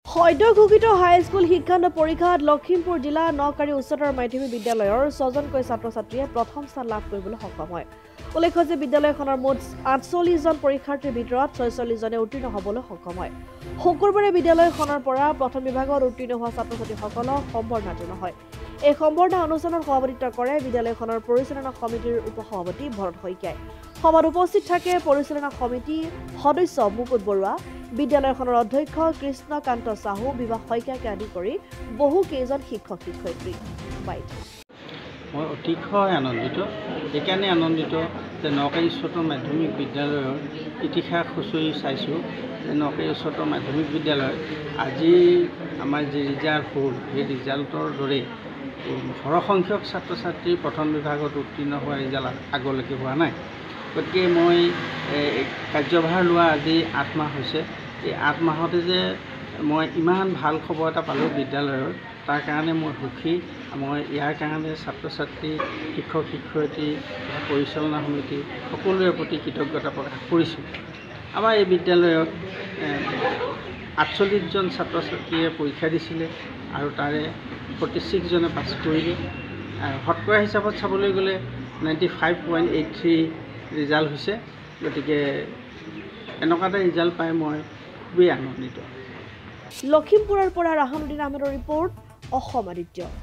সদ্য ঘোষিত হাইস্কুল শিক্ষান্ত পৰীক্ষাত লখিমপুৰ জিলা নকাৰী উচ্চতৰ মাধ্যমিক বিদ্যালয়ৰ 6জনকৈ ছাত্ৰ-ছাত্ৰীয়ে প্ৰথম স্থান লাভ কৰিবলৈ সক্ষম হয়। উল্লেখ্য যে বিদ্যালয়খনৰ মুঠ 48জন পৰীক্ষাৰ্থীৰ ভিতৰত 46জনে উত্তীৰ্ণ হ'বলৈ সক্ষম হয়। শুকুৰবাৰে বিদ্যালয়খনৰ পৰা প্ৰথম বিভাগত উত্তীৰ্ণ হোৱা ছাত্ৰ-ছাত্ৰীসকলক সম্বৰ্ধনা জনোৱা হয়। এই সম্বৰ্ধনা অনুষ্ঠানত সভাপতিত্ব কৰে বিদ্যালয়খনৰ পৰিচালনা সমিতিৰ উপসভাপতি ভৰত শইকীয়াই। সভাত উপস্থিত থাকে পৰিচালনা সমিতিৰ সদস্য মুকুট বৰুৱা, বিদ্যালয়খনৰ অধ্যক্ষ কৃষ্ণকান্ত সাহু, বিভাস শইকীয়াকে আদি কৰি বহু কেইজন শিক্ষক-শিক্ষয়িত্ৰী। মই অতিশয় আনন্দিত, এইকাৰণে আনন্দিত যে নকাৰী উচ্চতৰ মাধ্যমিক বিদ্যালয়ৰ ইতিহাস সূচৰি চাইছোঁ যে নকাৰী উচ্চতৰ মাধ্যমিক বিদ্যালয় আজি আমাৰ যি ৰিজাল্ট হ'ল সেই ৰিজাল্টৰ দৰে সৰহসংখ্যক ছাত্ৰ ছাত্ৰী প্ৰথম বিভাগত উত্তীৰ্ণ হোৱা ৰিজাল্ট আগলৈকে হোৱা নাই। গতিকে মই কাৰ্যভাৰ লোৱা আজি 8 মাহ হৈছে। এই 8 মাহতে যে মই ইমান ভাল খবৰ এটা পালোঁ বিদ্যালয়ৰ, তাৰ কাৰণে মই সুখী। মই ইয়াৰ কাৰণে ছাত্ৰ ছাত্ৰী, শিক্ষক শিক্ষয়িত্ৰী, পৰিচালনা সমিতি সকলোৰে প্ৰতি কৃতজ্ঞতা প্ৰকাশ কৰিছোঁ। আমাৰ এই বিদ্যালয়ত 48জন ছাত্ৰ ছাত্ৰীয়ে পৰীক্ষা দিছিলে আৰু তাৰে 46জনে পাছ কৰিলে। শতকৰা হিচাপত চাবলৈ গ'লে 95.83 ৰিজাল্ট হৈছে। গতিকে এনেকুৱা এটা ৰিজাল্ট পাই মই খুবেই আনন্দিত। লখিমপুৰৰ পৰা ৰাহানুদ্দিন আহমেদৰ ৰিপৰ্ট, অসম আদিত্য।